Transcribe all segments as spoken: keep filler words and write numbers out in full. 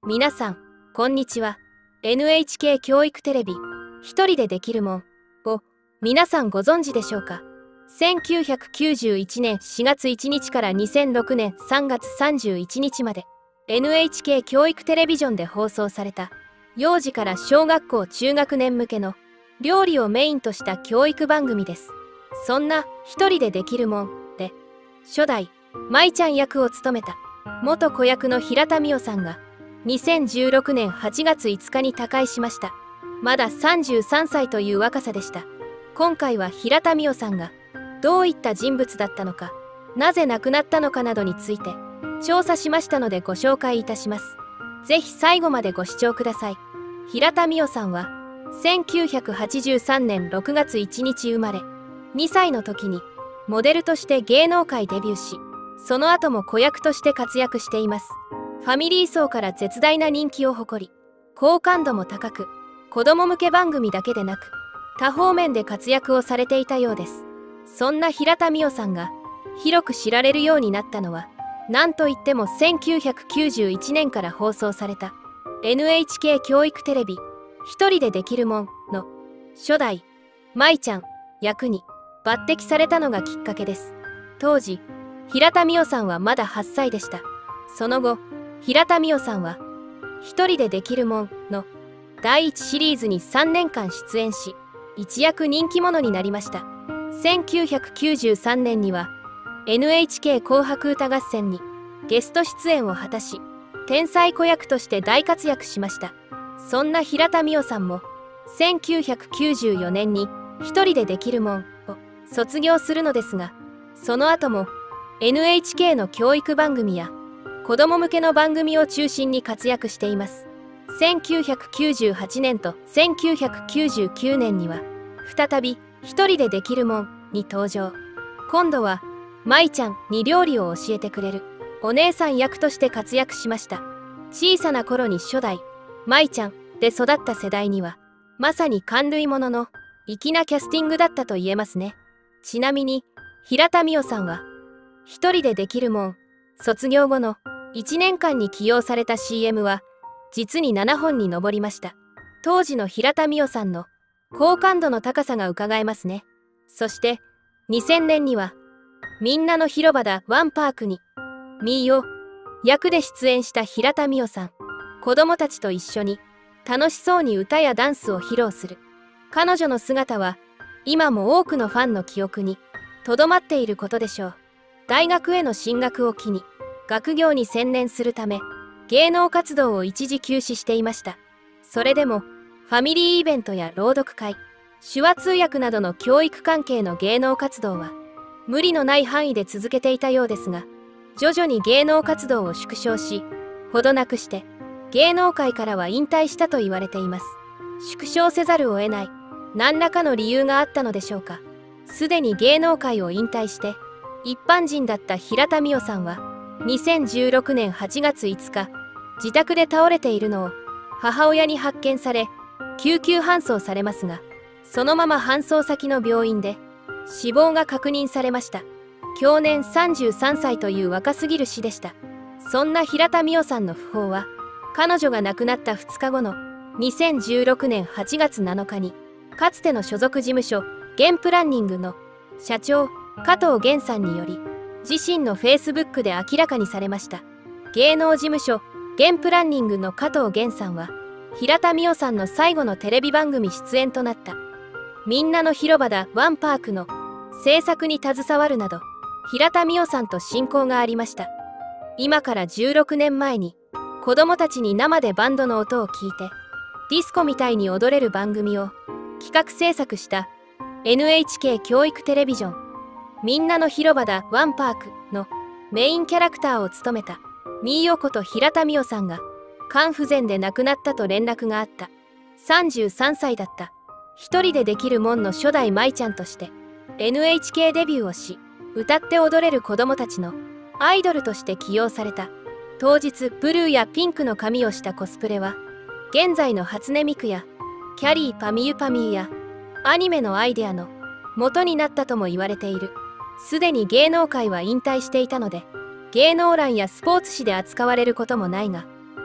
皆さん、こんにちは。エヌエイチケー 教育テレビ、一人でできるもんを皆さんご存知でしょうか。せんきゅうひゃくきゅうじゅういちねんしがついちにちからにせんろくねんさんがつさんじゅういちにちまで エヌエイチケー 教育テレビジョンで放送された幼児から小学校中学年向けの料理をメインとした教育番組です。そんな一人でできるもんで初代舞ちゃん役を務めた元子役の平田美桜さんがにせんじゅうろくねんはちがついつかに他界しました。まださんじゅうさんさいという若さでした。今回は平田美桜さんがどういった人物だったのか、なぜ亡くなったのかなどについて調査しましたのでご紹介いたします。ぜひ最後までご視聴ください。平田美桜さんはせんきゅうひゃくはちじゅうさんねんろくがついちにち生まれ、にさいの時にモデルとして芸能界デビューし、その後も子役として活躍しています。ファミリー層から絶大な人気を誇り、好感度も高く、子供向け番組だけでなく多方面で活躍をされていたようです。そんな平田美桜さんが広く知られるようになったのは、なんといってもせんきゅうひゃくきゅうじゅういちねんから放送された エヌエイチケー 教育テレビ「一人でできるもん」の初代舞ちゃん役に抜擢されたのがきっかけです。当時平田美桜さんはまだはっさいでした。その後平田美桜さんは「一人でできるもん」のだいいちシリーズにさんねんかん出演し、一躍人気者になりました。せんきゅうひゃくきゅうじゅうさんねんには エヌエイチケー 紅白歌合戦にゲスト出演を果たし、天才子役として大活躍しました。そんな平田美桜さんもせんきゅうひゃくきゅうじゅうよねんに「一人でできるもん」を卒業するのですが、その後も エヌエイチケー の教育番組や子供向けの番組を中心に活躍しています。せんきゅうひゃくきゅうじゅうはちねんとせんきゅうひゃくきゅうじゅうきゅうねんには再び「一人でできるもん」に登場。今度は舞ちゃんに料理を教えてくれるお姉さん役として活躍しました。小さな頃に初代舞ちゃんで育った世代にはまさに感類ものの粋なキャスティングだったと言えますね。ちなみに平田美桜さんは一人でできるもん卒業後のいちねんかんに起用された シーエム は実にななほんに上りました。当時の平田美桜さんの好感度の高さがうかがえますね。そしてにせんねんにはみんなの広場だワンパークにミーを役で出演した平田美桜さん。子供たちと一緒に楽しそうに歌やダンスを披露する彼女の姿は今も多くのファンの記憶にとどまっていることでしょう。大学への進学を機に学業に専念するため芸能活動を一時休止していました。それでもファミリーイベントや朗読会、手話通訳などの教育関係の芸能活動は無理のない範囲で続けていたようですが、徐々に芸能活動を縮小し、ほどなくして芸能界からは引退したと言われています。縮小せざるを得ない何らかの理由があったのでしょうか。すでに芸能界を引退して一般人だった平田美桜さんはにせんじゅうろくねんはちがついつか自宅で倒れているのを母親に発見され救急搬送されますが、そのまま搬送先の病院で死亡が確認されました。享年さんじゅうさんさいという若すぎる死でした。そんな平田美桜さんの訃報は彼女が亡くなったふつかごのにせんじゅうろくねんはちがつなのかにかつての所属事務所ゲンプランニングの社長加藤源さんにより自身のフェイスブックで明らかにされました。芸能事務所ゲンプランニングの加藤源さんは平田美桜さんの最後のテレビ番組出演となったみんなの広場だワンパークの制作に携わるなど平田美桜さんと親交がありました。今からじゅうろくねんまえに子供たちに生でバンドの音を聞いてディスコみたいに踊れる番組を企画制作した エヌエイチケー 教育テレビジョンみんなの広場だワンパークのメインキャラクターを務めたミーヨこと平田美桜さんが肝不全で亡くなったと連絡があった。さんじゅうさんさいだった。一人でできるもんの初代舞ちゃんとして エヌエイチケー デビューをし、歌って踊れる子供たちのアイドルとして起用された。当日ブルーやピンクの髪をしたコスプレは現在の初音ミクやキャリーパミュパミュやアニメのアイデアの元になったとも言われている。すでに芸能界は引退していたので芸能欄やスポーツ誌で扱われることもないが、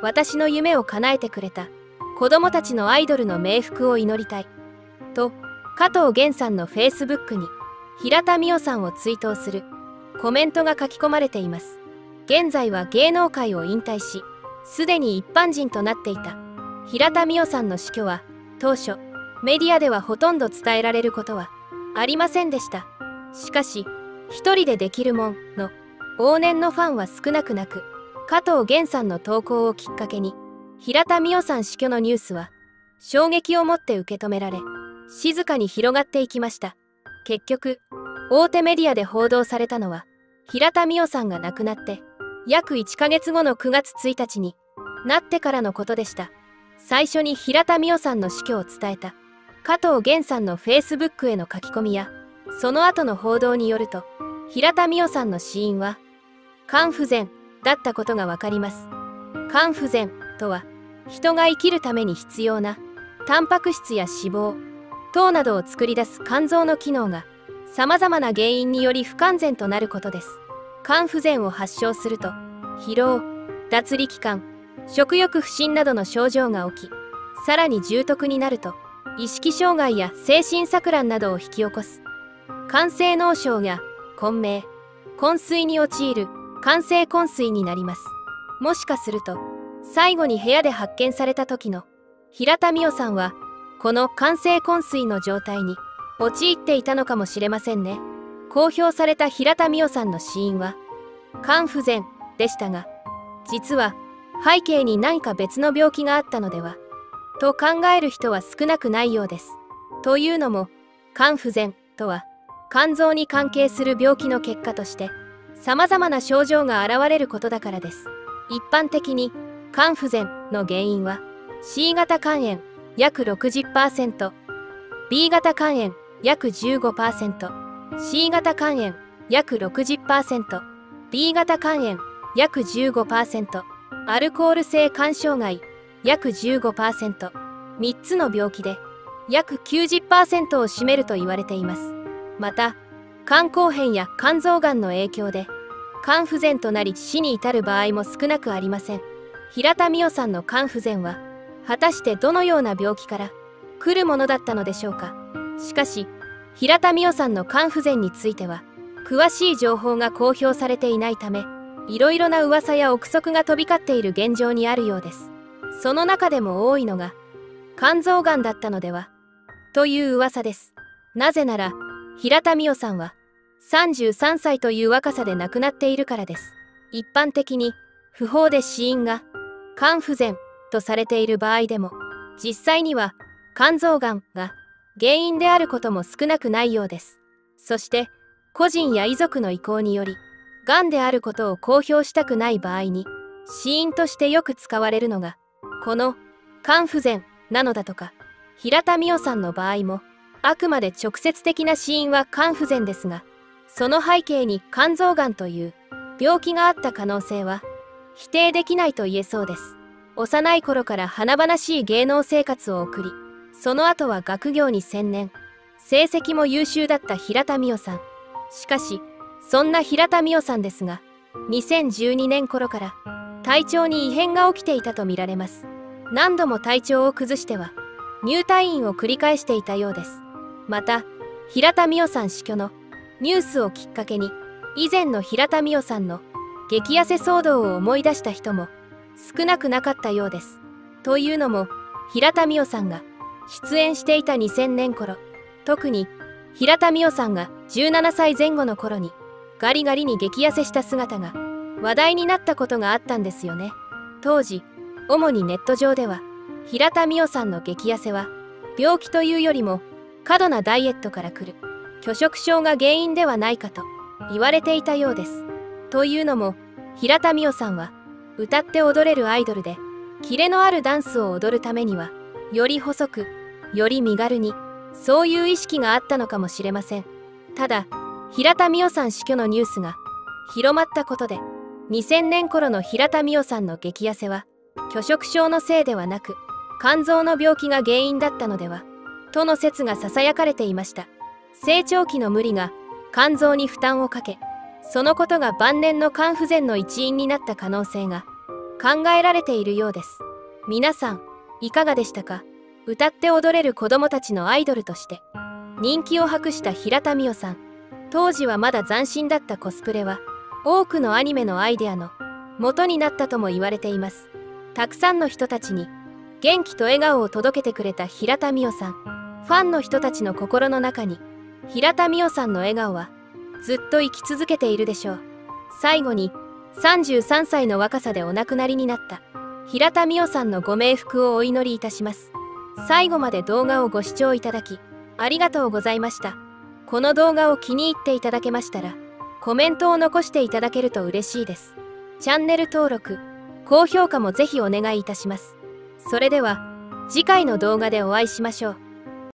私の夢を叶えてくれた子供たちのアイドルの冥福を祈りたい。と、加藤源さんのフェイスブックに平田美代さんを追悼するコメントが書き込まれています。現在は芸能界を引退し、すでに一般人となっていた平田美代さんの死去は、当初、メディアではほとんど伝えられることはありませんでした。しかし、一人でできるもんの往年のファンは少なくなく、加藤源さんの投稿をきっかけに、平田美代さん死去のニュースは衝撃を持って受け止められ、静かに広がっていきました。結局、大手メディアで報道されたのは、平田美代さんが亡くなって、約いっかげつごのくがつついたちになってからのことでした。最初に平田美代さんの死去を伝えた加藤源さんのフェイスブックへの書き込みや、その後の報道によると、平田美代さんの死因は肝不全だったことがわかります。肝不全とは、人が生きるために必要なタンパク質や脂肪、糖などを作り出す肝臓の機能が様々な原因により不完全となることです。肝不全を発症すると、疲労、脱力感、食欲不振などの症状が起き、さらに重篤になると、意識障害や精神錯乱などを引き起こす。肝性脳症や昏迷、昏睡に陥る肝性昏睡になります。もしかすると、最後に部屋で発見された時の平田美代さんは、この肝性昏睡の状態に陥っていたのかもしれませんね。公表された平田美代さんの死因は肝不全でしたが、実は背景に何か別の病気があったのではと考える人は少なくないようです。というのも、肝不全とは肝臓に関係する病気の結果として様々な症状が現れることだからです。一般的に肝不全の原因は シー 型肝炎約 ろくじゅっパーセント、ビー 型肝炎約 じゅうごパーセント、シー 型肝炎約 ろくじゅっパーセント、ビー 型肝炎約 じゅうごパーセント、アルコール性肝障害約 じゅうごパーセント、みっつの病気で約 きゅうじゅっパーセント を占めると言われています。また、肝硬変や肝臓がんの影響で肝不全となり死に至る場合も少なくありません。平田美代さんの肝不全は果たしてどのような病気から来るものだったのでしょうか。しかし、平田美代さんの肝不全については詳しい情報が公表されていないため、いろいろな噂や憶測が飛び交っている現状にあるようです。その中でも多いのが肝臓がんだったのではという噂です。なぜなら、平田美代さんはさんじゅうさんさいという若さで亡くなっているからです。一般的に訃報で死因が肝不全とされている場合でも、実際には肝臓がんが原因であることも少なくないようです。そして個人や遺族の意向により、がんであることを公表したくない場合に死因としてよく使われるのがこの肝不全なのだとか。平田美代さんの場合もあくまで直接的な死因は肝不全ですが、その背景に肝臓がんという病気があった可能性は否定できないと言えそうです。幼い頃から華々しい芸能生活を送り、その後は学業に専念、成績も優秀だった平田美代さん。しかし、そんな平田美代さんですが、にせんじゅうにねん頃から体調に異変が起きていたとみられます。何度も体調を崩しては入退院を繰り返していたようです。また、平田美代さん死去のニュースをきっかけに、以前の平田美代さんの激痩せ騒動を思い出した人も少なくなかったようです。というのも、平田美代さんが出演していたにせんねん頃、特に平田美代さんがじゅうななさいぜん後の頃にガリガリに激痩せした姿が話題になったことがあったんですよね。当時、主にネット上では、平田美代さんの激痩せは病気というよりも過度なダイエットから来る拒食症が原因ではないかと言われていたようです。というのも、平田美代さんは歌って踊れるアイドルで、キレのあるダンスを踊るためにはより細く、より身軽に、そういう意識があったのかもしれません。ただ、平田美代さん死去のニュースが広まったことで、にせんねん頃の平田美代さんの激痩せは拒食症のせいではなく、肝臓の病気が原因だったのではとの説がささやかれていました。成長期の無理が肝臓に負担をかけ、そのことが晩年の肝不全の一因になった可能性が考えられているようです。皆さんいかがでしたか？歌って踊れる子供たちのアイドルとして人気を博した平田美桜さん。当時はまだ斬新だったコスプレは多くのアニメのアイデアの元になったとも言われています。たくさんの人たちに元気と笑顔を届けてくれた平田美桜さん。ファンの人たちの心の中に平田美桜さんの笑顔はずっと生き続けているでしょう。最後にさんじゅうさんさいの若さでお亡くなりになった平田美桜さんのご冥福をお祈りいたします。最後まで動画をご視聴いただきありがとうございました。この動画を気に入っていただけましたらコメントを残していただけると嬉しいです。チャンネル登録、高評価もぜひお願いいたします。それでは次回の動画でお会いしましょう。